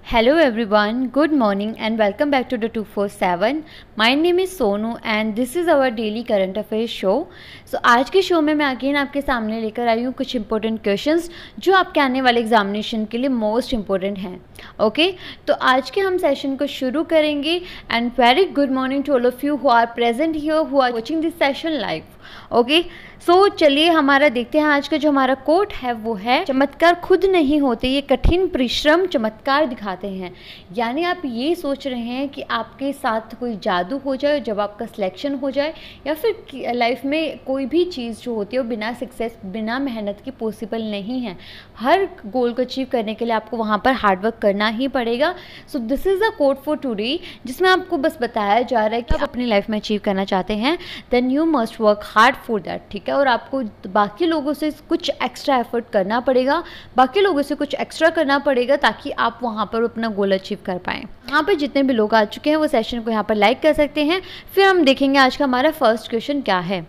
Hello everyone, good morning and welcome back to the 247. My name is Sonu and this is our daily current affairs show. So आज के show में मैं again आपके सामने लेकर आई हूँ कुछ इंपॉर्टेंट क्वेश्चंस जो आपके आने वाले एग्जामिनेशन के लिए मोस्ट इम्पोर्टेंट हैं. ओके, तो आज के हम सेशन को शुरू करेंगे and very good morning to all of you who are present here, who are watching this session live. Okay, so चलिए हमारा देखते हैं आज का जो हमारा कोट है वो है चमत्कार खुद नहीं होते, ये कठिन परिश्रम चमत्कार दिखाते हैं. यानी आप ये सोच रहे हैं कि आपके साथ कोई जादू हो जाए जब आपका सिलेक्शन हो जाए, या फिर लाइफ में कोई भी चीज़ जो होती है वो बिना सक्सेस बिना मेहनत की पॉसिबल नहीं है. हर गोल को अचीव करने के लिए आपको वहाँ पर हार्डवर्क करना ही पड़ेगा. So this is the quote for today, जिसमें आपको बस बताया जा रहा है कि आप अपनी लाइफ में अचीव करना चाहते हैं then you must work hard for that. ठीक है, और आपको बाकी लोगों से कुछ एक्स्ट्रा एफर्ट करना पड़ेगा, बाकी लोगों से कुछ एक्स्ट्रा करना पड़ेगा ताकि आप वहाँ पर अपना गोल अचीव कर पाएँ. यहाँ पर जितने भी लोग आ चुके हैं वो सेशन को यहाँ पर लाइक कर सकते हैं. फिर हम देखेंगे आज का हमारा फर्स्ट क्वेश्चन क्या है.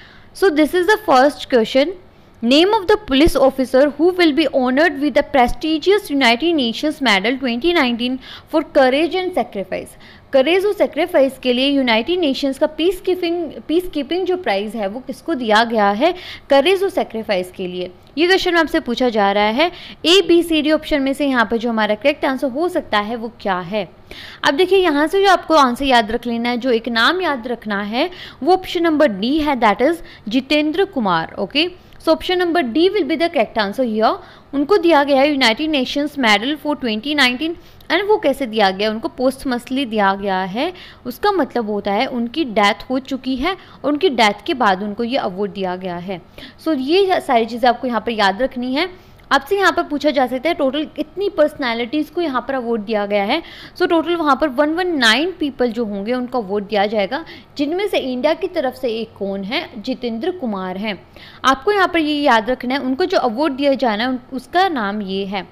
So this is the first question. Name of the police officer who will be honored with the prestigious United Nations Medal 2019 for courage and sacrifice. Courage और सेक्रीफाइस के लिए यूनाइटेड नेशंस का peacekeeping जो prize है वो किसको दिया गया है? करेज और सेक्रीफाइस के लिए. ये क्वेश्चन आपसे पूछा जा रहा है. A B C D option में से यहाँ पर जो हमारा करेक्ट आंसर हो सकता है वो क्या है? अब देखिए यहाँ से जो आपको आंसर याद रख लेना है, जो एक नाम याद रखना है वो ऑप्शन नंबर डी है, that is Jitendra Kumar. Okay, so option number D will be the correct answer here. उनको दिया गया है United Nations medal for 2019 and वो कैसे दिया गया? उनको पोस्टमसली दिया गया है. उसका मतलब होता है उनकी डेथ हो चुकी है और उनकी डेथ के बाद उनको ये अवार्ड दिया गया है. सो ये सारी चीज़ें आपको यहाँ पर याद रखनी है. आपसे यहाँ पर पूछा जा सकता है टोटल इतनी पर्सनालिटीज़ को यहाँ पर अवार्ड दिया गया है. सो टोटल वहाँ पर 119 पीपल जो होंगे उनको अवार्ड दिया जाएगा, जिनमें से इंडिया की तरफ से एक कौन है? जितेंद्र कुमार हैं. आपको यहाँ पर ये याद रखना है, उनको जो अवार्ड दिया जाना है उसका नाम ये है.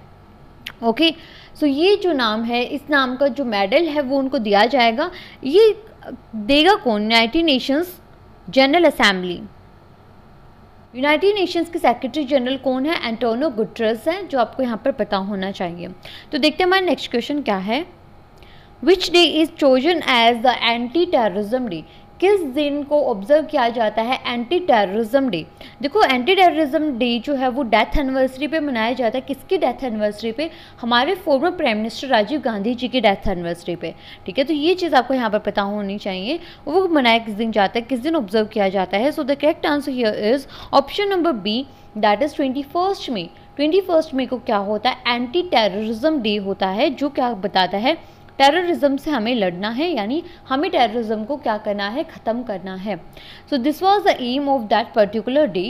ओके, सो ये जो नाम है, इस नाम का जो मेडल है वो उनको दिया जाएगा. ये देगा कौन? United Nations General Assembly. United Nations के सेक्रेटरी जनरल कौन है? एंटोनियो गुटेरेस हैं, जो आपको यहाँ पर पता होना चाहिए. तो देखते हैं हमारा नेक्स्ट क्वेश्चन क्या है. Which day is chosen as the anti terrorism day? किस दिन को ऑब्जर्व किया जाता है एंटी टेररिज्म डे? देखो, एंटी टेररिज्म डे जो है वो डेथ एनिवर्सरी पे मनाया जाता है. किसकी डेथ एनिवर्सरी पे? हमारे former prime minister Rajiv Gandhi ji की डेथ एनिवर्सरी पे. ठीक है, तो ये चीज़ आपको यहाँ पर पता होनी चाहिए. वो मनाया किस दिन जाता है, किस दिन ऑब्जर्व किया जाता है? So the correct answer here is option number B, that is 21 May. 21 मई को क्या होता है? एंटी टेररिज्म डे होता है, जो क्या बताता है टेररिज्म से हमें लड़ना है, यानी हमें टेररिज्म को क्या करना है? ख़त्म करना है. So this was the aim of that particular day.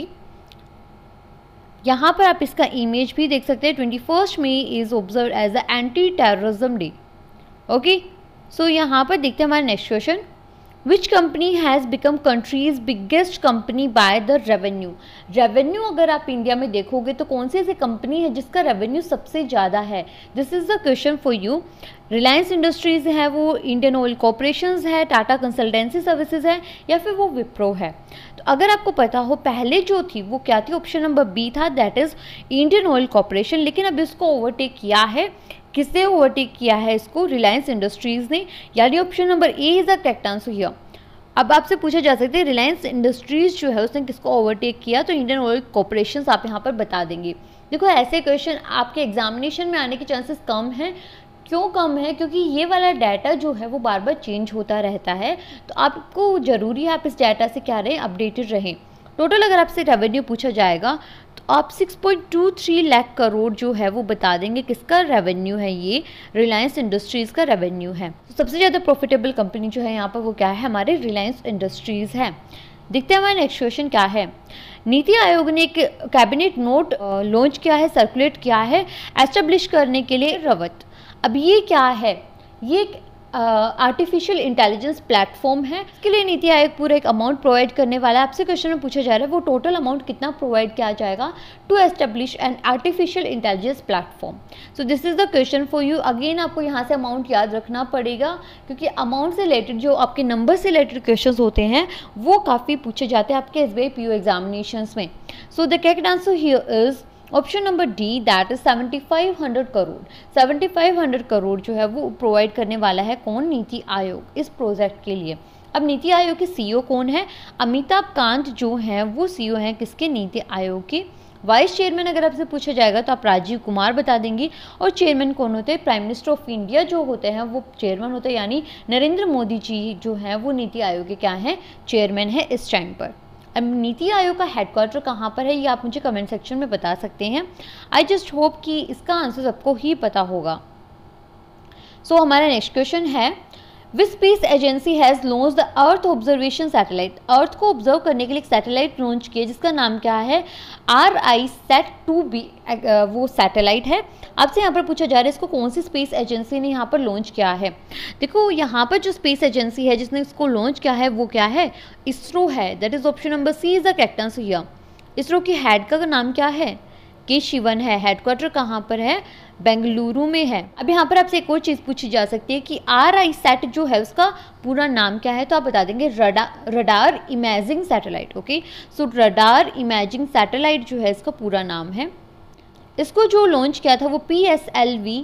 यहाँ पर आप इसका इमेज भी देख सकते हैं. 21 May is observe as the anti terrorism day. Okay, so यहाँ पर देखते हैं हमारा next question. Which company has become countries biggest company by the revenue? Revenue अगर आप इंडिया में देखोगे तो कौन सी ऐसी कंपनी है जिसका रेवेन्यू सबसे ज़्यादा है? This is the question for you. Reliance Industries है, वो इंडियन ऑयल कॉर्पोरेशन है, टाटा कंसल्टेंसी सर्विसेज है, या फिर वो विप्रो है? तो अगर आपको पता हो, पहले जो थी वो क्या थी? ऑप्शन नंबर बी था, that is Indian Oil Corporation. लेकिन अब इसको ओवरटेक किया है. किसने ओवरटेक किया है इसको? रिलायंस इंडस्ट्रीज़ ने. यानी option number A is the correct answer here. अब आपसे पूछा जा सकता है रिलायंस इंडस्ट्रीज़ जो है उसने किसको ओवरटेक किया? तो इंडियन ऑयल कॉर्पोरेशन आप यहाँ पर बता देंगे. देखो, ऐसे क्वेश्चन आपके एग्जामिनेशन में आने के चांसेस कम हैं. क्यों कम है? क्योंकि ये वाला डाटा जो है वो बार बार चेंज होता रहता है. तो आपको ज़रूरी है आप इस डाटा से क्या रहें? अपडेटेड रहें. टोटल अगर आपसे रेवेन्यू पूछा जाएगा तो आप 6.23 लाख करोड़ जो है वो बता देंगे किसका रेवेन्यू है. ये रिलायंस इंडस्ट्रीज़ का रेवेन्यू है. तो सबसे ज़्यादा प्रॉफिटेबल कंपनी जो है यहाँ पर वो क्या है? हमारे रिलायंस इंडस्ट्रीज़ है. देखते हैं हमारा नेक्स्ट क्वेश्चन क्या है. नीति आयोग ने एक कैबिनेट नोट लॉन्च किया है, सर्कुलेट किया है एस्टेब्लिश करने के लिए रवत. अब ये क्या है? ये एक आर्टिफिशियल इंटेलिजेंस प्लेटफॉर्म है. इसके लिए नीति आयोग पूरा एक अमाउंट प्रोवाइड करने वाला है. आपसे क्वेश्चन में पूछा जा रहा है वो टोटल अमाउंट कितना प्रोवाइड किया जाएगा to establish an artificial intelligence platform. So this is the question for you. Again आपको यहाँ से अमाउंट याद रखना पड़ेगा, क्योंकि अमाउंट से रिलेटेड जो आपके नंबर से रिलेटेड क्वेश्चन होते हैं वो काफ़ी पूछे जाते हैं आपके SBI PO एग्जामिनेशन में. So the correct answer here is option number D that is 7500 crore. 7500 crore जो है वो प्रोवाइड करने वाला है कौन? नीति आयोग इस प्रोजेक्ट के लिए। अब नीति आयोग के सीईओ कौन है? अमिताभ कांत जो हैं वो सीईओ हैं किसके? नीति आयोग के। वाइस चेयरमैन अगर आपसे पूछा जाएगा तो आप राजीव कुमार बता देंगे। और चेयरमैन कौन होते हैं? प्राइम मिनिस्टर ऑफ इंडिया जो होते हैं वो चेयरमैन होते हैं, यानी नरेंद्र मोदी जी जो हैं वो नीति आयोग के क्या हैं? चेयरमैन है इस टाइम पर। अब नीति आयोग का हेडक्वार्टर कहाँ पर है ये आप मुझे कमेंट सेक्शन में बता सकते हैं। आई जस्ट होप कि इसका आंसर सबको ही पता होगा। सो हमारा नेक्स्ट क्वेश्चन है, which space agency has launch the earth observation satellite. अर्थ को ऑब्जर्व करने के लिए एक सैटेलाइट लॉन्च किया जिसका नाम क्या है? RISAT-2B वो सैटेलाइट है। आपसे यहाँ पर पूछा जा रहा है इसको कौन सी स्पेस एजेंसी ने यहाँ पर लॉन्च किया है। देखो यहाँ पर जो स्पेस एजेंसी है जिसने इसको लॉन्च किया है वो क्या है? इसरो है। That is option number C is the correct answer here. ISRO की हेड का नाम क्या है? के शिवन है। हेडक्वार्टर कहाँ पर है? बेंगलुरु में है। अब यहाँ पर आपसे एक और चीज़ पूछी जा सकती है कि RISAT जो है उसका पूरा नाम क्या है, तो आप बता देंगे radar imaging satellite. Okay, so radar imaging satellite जो है इसका पूरा नाम है। इसको जो लॉन्च किया था वो PSLV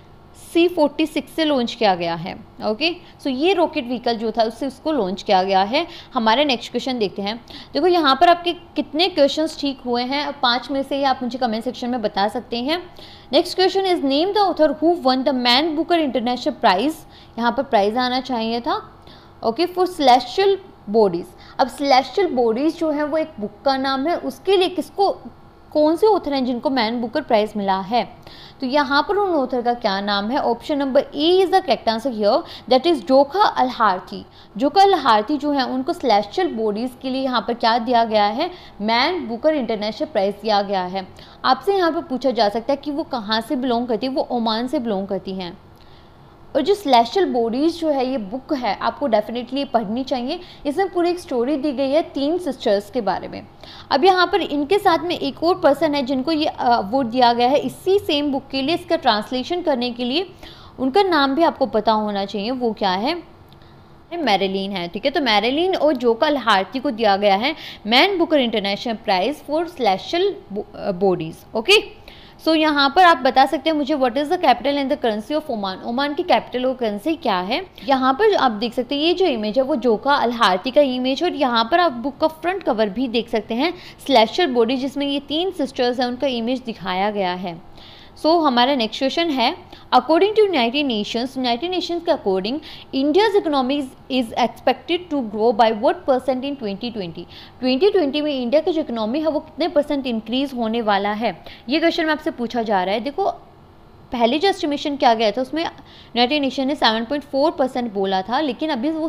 C-46 से लॉन्च किया गया है। ओके, सो ये रॉकेट व्हीकल जो था उससे उसको लॉन्च किया गया है। हमारे नेक्स्ट क्वेश्चन देखते हैं। देखो यहाँ पर आपके कितने क्वेश्चंस ठीक हुए हैं, 5 में से ही आप मुझे कमेंट सेक्शन में बता सकते हैं। Next question is name the author who won the Man Booker International prize. यहाँ पर प्राइज आना चाहिए था। Okay, for celestial bodies. अब सेलेस्टियल बॉडीज जो है वो एक बुक का नाम है, उसके लिए किसको कौन से ऑथर हैं जिनको मैन बुकर प्राइज मिला है? तो यहाँ पर उन ऑथर का क्या नाम है? Option number A is the correct answer here, that is Jokha Al Harthi. जोखा अल-हार्थी जो है उनको सेलेस्टियल बॉडीज के लिए यहाँ पर क्या दिया गया है? मैन बुकर इंटरनेशनल प्राइज दिया गया है। आपसे यहाँ पर पूछा जा सकता है कि वो कहाँ से बिलोंग करती है? वो ओमान से बिलोंग करती हैं। और जो सेलेस्टियल बॉडीज़ जो है ये बुक है आपको डेफिनेटली पढ़नी चाहिए। इसमें पूरी एक स्टोरी दी गई है 3 सिस्टर्स के बारे में। अब यहाँ पर इनके साथ में एक और पर्सन है जिनको ये अवार्ड दिया गया है इसी सेम बुक के लिए, इसका ट्रांसलेशन करने के लिए। उनका नाम भी आपको पता होना चाहिए, वो क्या है? मैरिलीन है। ठीक है, तो मैरिलीन और जोखा अल-हार्थी को दिया गया है Man Booker International prize for celestial bodies. Okay, so यहाँ पर आप बता सकते हैं मुझे what is the capital and the currency of Oman. Oman की कैपिटल और करेंसी क्या है? यहाँ पर आप देख सकते हैं ये जो इमेज है वो जोखा अल-हार्थी का इमेज है। और यहाँ पर आप बुक का फ्रंट कवर भी देख सकते हैं, सेलेस्टियल बॉडी जिसमें ये 3 सिस्टर्स हैं उनका इमेज दिखाया गया है। सो हमारा नेक्स्ट क्वेश्चन है, अकॉर्डिंग टू यूनाइटेड नेशंस के according India's economy is expected to grow by what percent in 2020। 2020 में इंडिया की जो इकोनॉमी है वो कितने परसेंट इंक्रीज होने वाला है? ये क्वेश्चन में आपसे पूछा जा रहा है। देखो पहले जो एस्टिमेशन किया गया था उसमें यूनाइटेड नेशन ने 7.4% बोला था, लेकिन अभी वो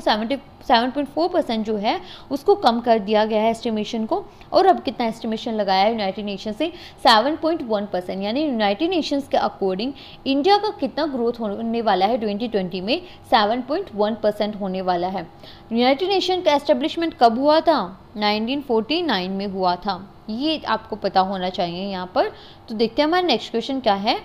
7.4% जो है उसको कम कर दिया गया है एस्टिमेशन को। और अब कितना एस्टिमेशन लगाया है यूनाइटेड नेशन से? 7.1%। यानी यूनाइटेड नेशंस के अकॉर्डिंग इंडिया का कितना ग्रोथ होने वाला है 2020 में? 7.1% होने वाला है। यूनाइटेड नेशन का एस्टेब्लिशमेंट कब हुआ था? 1949 में हुआ था। ये आपको पता होना चाहिए यहाँ पर। तो देखते हैं हमारा नेक्स्ट क्वेश्चन क्या है।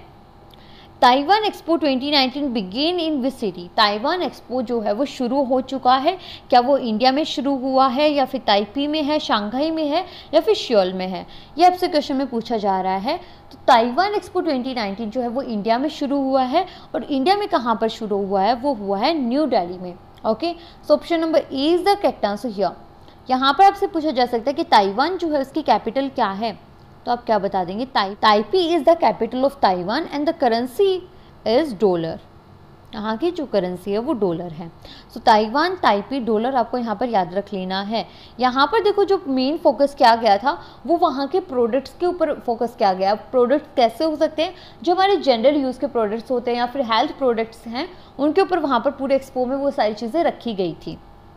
Taiwan Expo 2019 begin in which city. Taiwan Expo जो है वो शुरू हो चुका है, क्या वो इंडिया में शुरू हुआ है या फिर ताइपी में है, शंघाई में है या फिर सियोल में है? ये आपसे क्वेश्चन में पूछा जा रहा है। तो ताइवान एक्सपो 2019 जो है वो इंडिया में शुरू हुआ है। और इंडिया में कहाँ पर शुरू हुआ है? वो हुआ है न्यू दिल्ली में। Okay, so option number A is the correct answer here. यहाँ पर आपसे पूछा जा सकता है कि ताइवान जो है उसकी कैपिटल क्या है, तो आप क्या बता देंगे? Taipei is the capital of Taiwan and the currency is dollar. यहाँ की जो करेंसी है वो डॉलर है। सो ताइवान, ताइपी, डॉलर आपको यहाँ पर याद रख लेना है। यहाँ पर देखो जो मेन फोकस किया गया था वो वहाँ के प्रोडक्ट्स के ऊपर फोकस किया गया। प्रोडक्ट्स कैसे हो सकते हैं? जो हमारे जनरल यूज़ के प्रोडक्ट्स होते हैं या फिर हेल्थ प्रोडक्ट्स हैं उनके ऊपर वहाँ पर पूरे एक्सपो में वो सारी चीज़ें रखी गई थी।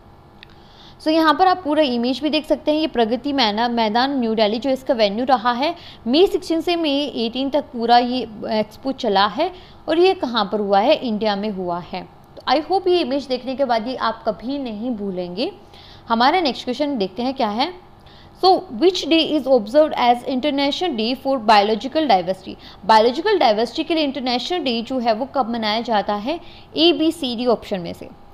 सो यहाँ पर आप पूरा इमेज भी देख सकते हैं। ये प्रगति मैदान न्यू दिल्ली जो इसका वेन्यू रहा है, मई 16 से मई 18 तक पूरा ये एक्सपो चला है। और ये कहाँ पर हुआ है? इंडिया में हुआ है। तो आई होप ये इमेज देखने के बाद ये आप कभी नहीं भूलेंगे। हमारा नेक्स्ट क्वेश्चन देखते हैं क्या है। So which day is observe as International Day for Biological Diversity. Biological diversity के लिए इंटरनेशनल डे जो है वो कब मनाया जाता है? ABCD ऑप्शन में से।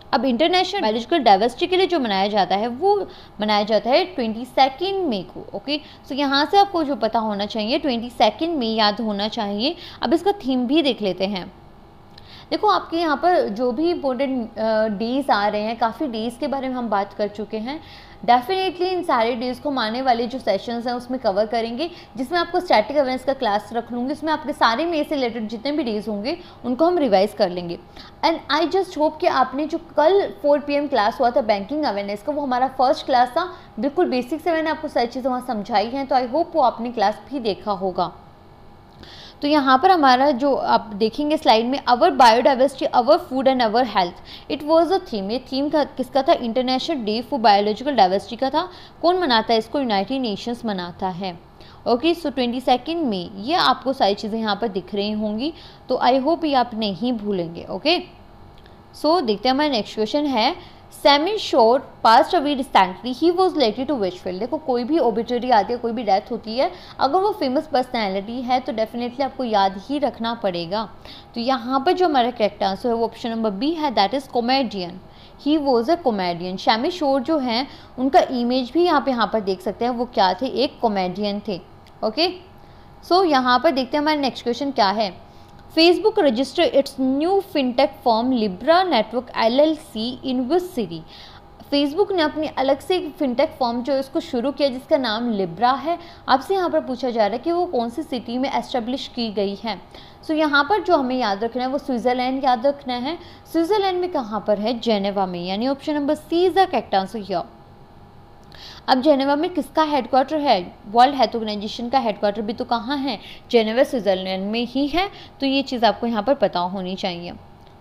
अब इंटरनेशनल बायोलॉजिकल डाइवर्सिटी के लिए जो मनाया जाता है वो मनाया जाता है 22 मई को। ओके, सो यहाँ से आपको जो पता होना चाहिए 22 मई याद होना चाहिए। अब इसका थीम भी देख लेते हैं। देखो आपके यहाँ पर जो भी इम्पोर्टेंट डेज़ आ रहे हैं, काफ़ी डेज़ के बारे में हम बात कर चुके हैं। डेफिनेटली इन सारे डेज़ को मानने वाले जो सेशंस हैं उसमें कवर करेंगे, जिसमें आपको स्टैटिक अवेयरनेस का क्लास रख लूँगी। उसमें आपके सारे में से रिलेटेड जितने भी डेज़ होंगे उनको हम रिवाइज़ कर लेंगे। एंड आई जस्ट होप कि आपने जो कल 4 PM क्लास हुआ था बैंकिंग अवेयरनेस का, वो हमारा फर्स्ट क्लास था। बिल्कुल बेसिक से मैंने आपको सारी चीज़ें वहाँ समझाई हैं, तो आई होप वो आपने क्लास भी देखा होगा। तो यहाँ पर हमारा जो आप देखेंगे स्लाइड में, our biodiversity, our food and our health, it was a theme. ये थीम का किसका था? International Day for Biological Diversity का था। कौन मनाता है इसको? यूनाइटेड नेशंस मनाता है। ओके, सो 22 मई, ये आपको सारी चीज़ें यहाँ पर दिख रही होंगी, तो आई होप ये आप नहीं भूलेंगे। ओके, सो देखते हैं हमारा नेक्स्ट क्वेश्चन है, Sammy Shore passed away recently, he was related to which field. देखो कोई भी ओबिटरी आती है, कोई भी डेथ होती है, अगर वो फेमस पर्सनैलिटी है तो डेफिनेटली आपको याद ही रखना पड़ेगा। तो यहाँ पर जो हमारा करेक्ट आंसर है वो ऑप्शन नंबर बी है, that is comedian. He was a comedian. Sammy Shore जो हैं उनका इमेज भी यहाँ पर देख सकते हैं, वो क्या थे? एक कॉमेडियन थे। ओके, सो यहाँ पर देखते हैं हमारा नेक्स्ट क्वेश्चन क्या है। Facebook registered its new fintech firm Libra Network LLC in which city? Facebook ने अपनी अलग से एक फिनटेक फर्म जो है उसको शुरू किया जिसका नाम लिब्रा है। आपसे यहाँ पर पूछा जा रहा है कि वो कौन सी सिटी में एस्टेब्लिश की गई है। सो यहाँ पर जो हमें याद रखना है वो स्विट्ज़रलैंड याद रखना है। स्विट्ज़रलैंड में कहाँ पर है? जेनेवा में, यानी option number C is the correct answer here. अब जेनेवा में किसका हेडक्वार्टर है? वर्ल्ड हेल्थ ऑर्गेनाइजेशन का हेडक्वार्टर भी तो कहाँ है? जेनेवा स्विट्ज़रलैंड में ही है। तो ये चीज़ आपको यहाँ पर पता होनी चाहिए।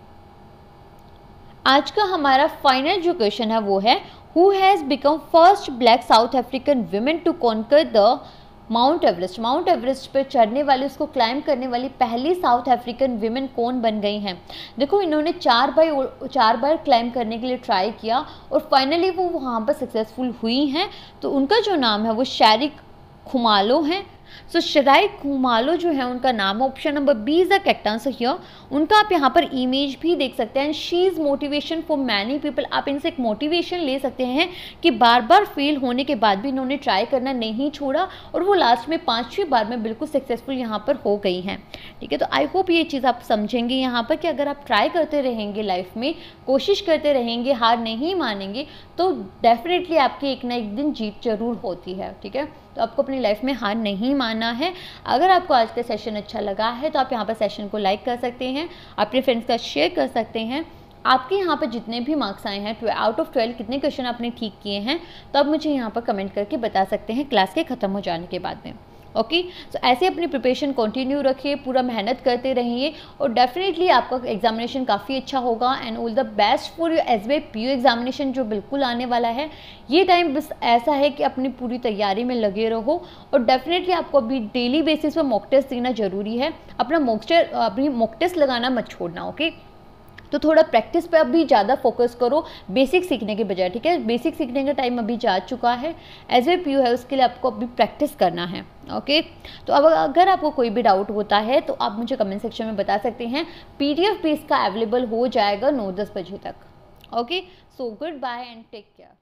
आज का हमारा फाइनल जो क्वेश्चन है वो है, who has become first black South African women to conquer the Mount Everest? Mount Everest पर चढ़ने वाली, उसको क्लाइम करने वाली पहली साउथ अफ्रीकन विमेन कौन बन गई हैं? देखो इन्होंने 4 बार क्लाइम करने के लिए ट्राई किया और फाइनली वो वहाँ पर सक्सेसफुल हुई हैं। तो उनका जो नाम है वो शैरिक खुमालो है। सो शराइक खुमालो जो है उनका नाम, option number B is the correct answer here. उनका आप यहाँ पर इमेज भी देख सकते हैं। She is motivation for many people. आप इनसे एक मोटिवेशन ले सकते हैं कि बार बार फेल होने के बाद भी इन्होंने ट्राई करना नहीं छोड़ा और वो लास्ट में 5वीं बार में बिल्कुल सक्सेसफुल यहाँ पर हो गई हैं। ठीक है, तो आई होप ये चीज़ आप समझेंगे यहाँ पर कि अगर आप ट्राई करते रहेंगे लाइफ में, कोशिश करते रहेंगे, हार नहीं मानेंगे, तो डेफिनेटली आपकी एक ना एक दिन जीत जरूर होती है। ठीक है, तो आपको अपनी लाइफ में हार नहीं मानना है। अगर आपको आज का सेशन अच्छा लगा है तो आप यहाँ पर सेशन को लाइक कर सकते हैं, अपने फ्रेंड्स का शेयर कर सकते हैं। आपके यहाँ पर जितने भी मार्क्स आए हैं, आउट ऑफ 12 कितने क्वेश्चन आपने ठीक किए हैं, तो आप मुझे यहाँ पर कमेंट करके बता सकते हैं क्लास के ख़त्म हो जाने के बाद में। ओके, सो ऐसे अपनी प्रिपरेशन कंटिन्यू रखिए, पूरा मेहनत करते रहिए और डेफिनेटली आपका एग्जामिनेशन काफ़ी अच्छा होगा। And all the best for your SBI PO examination जो बिल्कुल आने वाला है। ये टाइम बस ऐसा है कि अपनी पूरी तैयारी में लगे रहो और डेफिनेटली आपको अभी डेली बेसिस पर मॉक टेस्ट देना जरूरी है। अपनी मॉक टेस्ट लगाना मत छोड़ना। ओके, तो थोड़ा प्रैक्टिस पे अभी ज़्यादा फोकस करो बेसिक सीखने के बजाय। ठीक है, बेसिक सीखने का टाइम अभी जा चुका है। SBI PO है उसके लिए आपको अभी प्रैक्टिस करना है। ओके, तो अब अगर आपको कोई भी डाउट होता है तो आप मुझे कमेंट सेक्शन में बता सकते हैं। PDF भी इसका अवेलेबल हो जाएगा 9-10 बजे तक। Okay, so goodbye and take care.